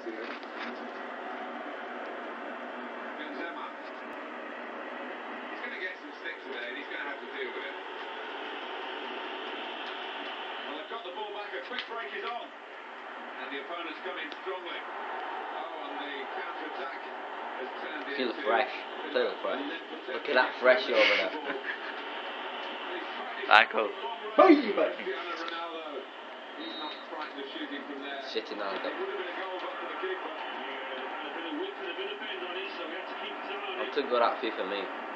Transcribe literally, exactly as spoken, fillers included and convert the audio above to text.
Benzema. He's going to get some sticks today and he's going to have to deal with it. Well, they've got the ball back. A quick break is on. And the opponent's come in strongly. Oh, and the counter-attack has turned into... Feel fresh. Feel fresh. Look at that fresh over there. Michael. Hey, baby. He's not frightened of shooting from there. Sitting on It them. would have been a goal but for the keeper. Not too good at FIFA, me.